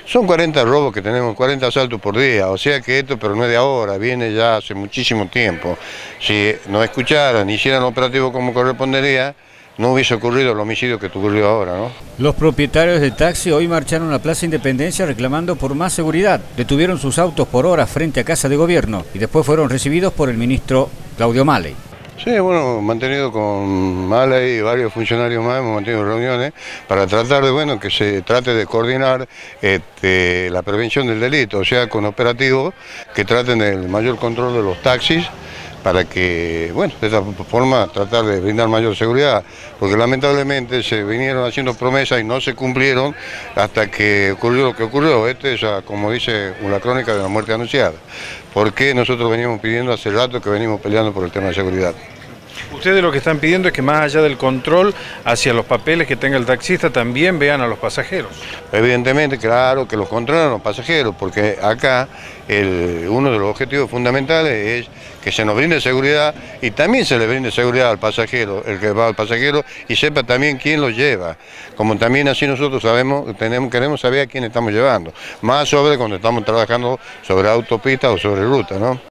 Son 40 robos que tenemos, 40 asaltos por día, o sea que esto, pero no es de ahora, viene ya hace muchísimo tiempo. Si nos escucharan, hicieran operativo como correspondería, no hubiese ocurrido el homicidio que ocurrió ahora, ¿no? Los propietarios de taxi hoy marcharon a Plaza Independencia reclamando por más seguridad. Detuvieron sus autos por horas frente a Casa de Gobierno y después fueron recibidos por el ministro Claudio Maley. Sí, bueno, mantenido con Maley y varios funcionarios más, hemos mantenido reuniones para tratar de, bueno, que se trate de coordinar la prevención del delito, o sea, con operativos que traten del mayor control de los taxis, para que, bueno, de esta forma tratar de brindar mayor seguridad, porque lamentablemente se vinieron haciendo promesas y no se cumplieron hasta que ocurrió lo que ocurrió. Este es, como dice la crónica, de la muerte anunciada, porque nosotros veníamos pidiendo hace rato que venimos peleando por el tema de seguridad. Ustedes lo que están pidiendo es que más allá del control hacia los papeles que tenga el taxista, también vean a los pasajeros. Evidentemente, claro, que los controlan los pasajeros, porque acá uno de los objetivos fundamentales es que se nos brinde seguridad y también se le brinde seguridad al pasajero, el que va al pasajero, y sepa también quién lo lleva. Como también así nosotros queremos saber a quién estamos llevando, más sobre cuando estamos trabajando sobre autopistas o sobre ruta, ¿no?